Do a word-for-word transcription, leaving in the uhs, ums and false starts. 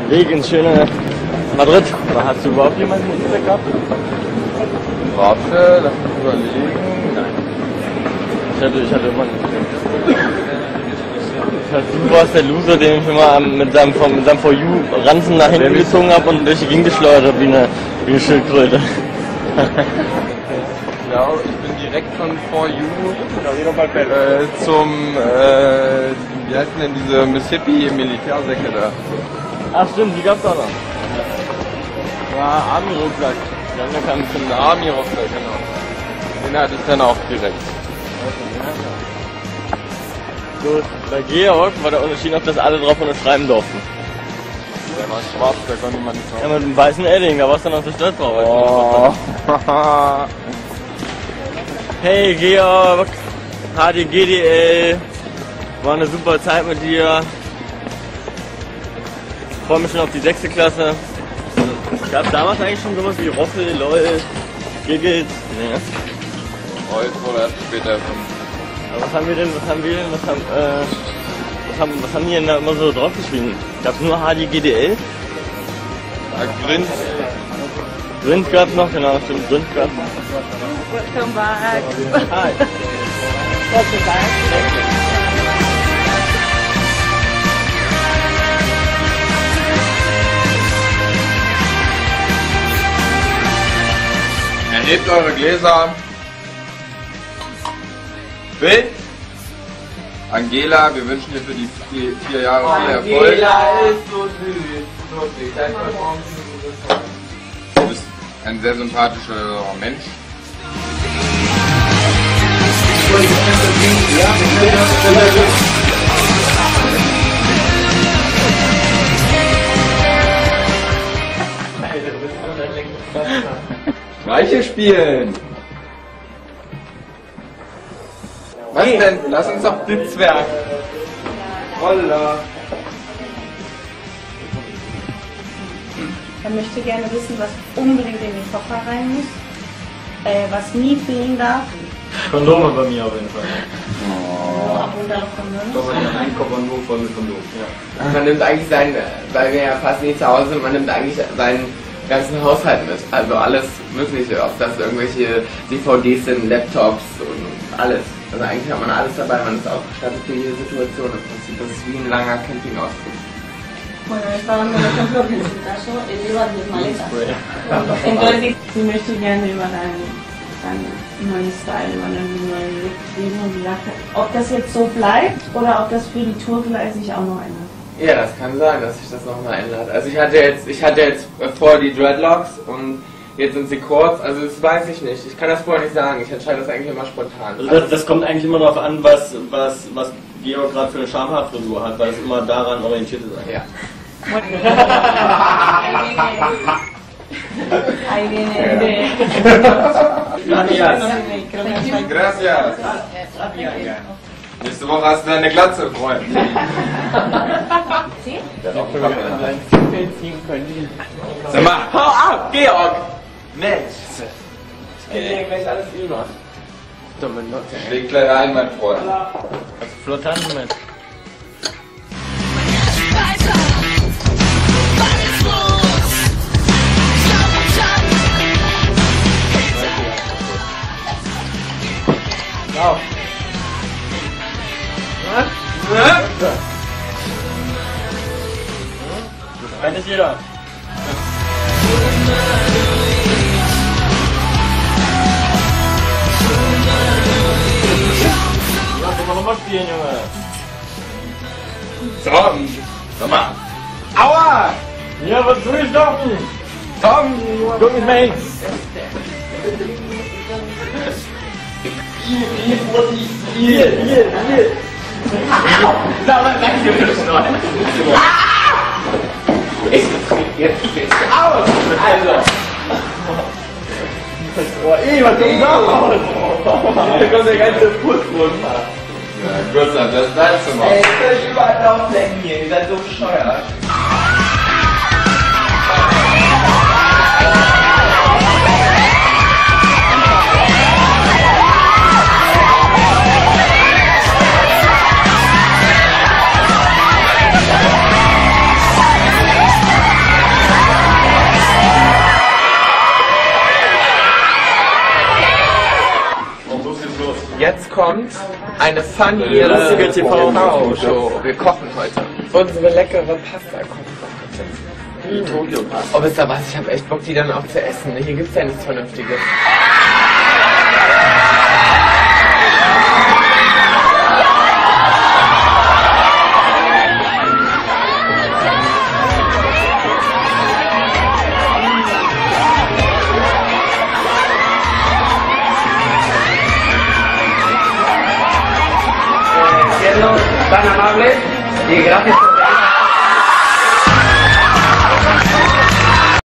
Weg ins schöne Madrid. Oder hast du überhaupt jemanden in Internet gehabt? Warte, lass mich überlegen. Nein. Ich hatte, ich hatte immer einen. Du warst der Loser, den ich immer mit seinem, mit seinem For You-Ranzen nach hinten gezogen habe und durch die Gegend geschleudert habe wie eine, wie eine Schildkröte. Genau, ich bin direkt von For You äh, zum, äh, wie heißt denn diese Mississippi-Militärsäcke da? Ach stimmt, die gab's auch noch. War Army-Rucksack. Ja, dann kam ein Army-Rucksack, genau. Den hatte ich dann auch direkt. So, bei Georg war der Unterschied noch, dass alle drauf unterschreiben durften. Der war schwarz, da konnte man nicht drauf. Ja, mit einem weißen Edding, da warst du noch so stolz drauf. Oh. Hey Georg, H D G D L, war eine super Zeit mit dir. Ich freue mich schon auf die sechste Klasse. Gab es damals eigentlich schon sowas wie Roffel, LOL, Giggles? Nee. Heute oder erst später. Aber was haben wir denn, was haben wir denn, was haben, äh, was haben, was haben die denn da immer so draufgeschrieben? Gab es nur H D G D L? Ja, Grind. Grind gab es noch, genau, stimmt, Grind gab es. Welcome back. Hi. Welcome back. Erhebt eure Gläser. Bill? Angela, wir wünschen dir für die vier, vier Jahre viel Erfolg. Angela ist so süß. Wirklich. Du bist ein sehr sympathischer Mensch. Streiche spielen! Was denn? Lass uns doch Blitz werfen! Holla! Er möchte gerne wissen, was unbedingt in den Koffer rein muss, äh, was nie fehlen darf. Kondome bei mir auf jeden Fall. Oh. Ab und an Kondome. Doch, ein Koffer nur voll mit Kondom. Ja. Man nimmt eigentlich sein, weil wir ja fast nie zu Hause sind, man nimmt eigentlich seinen ganzen Haushalt mit. Also alles Mögliche, ob das irgendwelche D V Ds sind, Laptops und alles. Also eigentlich hat man alles dabei, man ist ausgestattet für jede Situation. Im Prinzip, das ist wie ein langer Campingausflug. Bueno, está dando un ejemplo que en su caso él lleva diez maletas. Entonces, sie möchte gerne über deinen, deinen neuen Style, über deinen neuen Look reden und sie sagte, ob das jetzt so bleibt oder ob das für die Tour vielleicht sich auch noch ändert. Ja, das kann sein, dass sich das nochmal ändert. Also ich hatte jetzt, ich hatte jetzt vor die Dreadlocks und jetzt sind sie kurz, also das weiß ich nicht. Ich kann das vorher nicht sagen, ich entscheide das eigentlich immer spontan. Also das, das kommt eigentlich immer darauf an, was, was, was Georg gerade für eine Schamhaarfrisur hat, weil es immer daran orientiert ist eigentlich. Ja. Ahí viene. Gracias. Gracias. Nächste Woche hast du deine Glatze, Freund. Sag mal, hau ab, Georg! Mensch! Ich kann dir gleich alles über. Dumme Nutze. Schläg gleich ein, mein Freund. Also Flottanten mit. Auf. Das kann nicht jeder. Lass uns noch mal spielen, Junge. Tom! Sag mal! Aua! Ja, was soll ich stoppen? Tom! Guck mich mal hin. Hier, hier, hier. Sauber weggewischt, Leute! Ich jetzt geht's aus! Also! Oh, ey, was kommt da raus? Da kommt der ganze Fuß runter. Ja, Gustav, das bleibst du mal. Ey, ihr könnt überall drauflecken hier, ihr seid so bescheuert. Jetzt kommt eine funny Lustige T V-Show. Wir kochen heute. Unsere leckere Pasta kochen wir heute. Tokio-Pasta. Oh, wisst ihr was? Ich habe echt Bock, die dann auch zu essen. Hier gibt's ja nichts Vernünftiges. Siendo tan amable y gracias por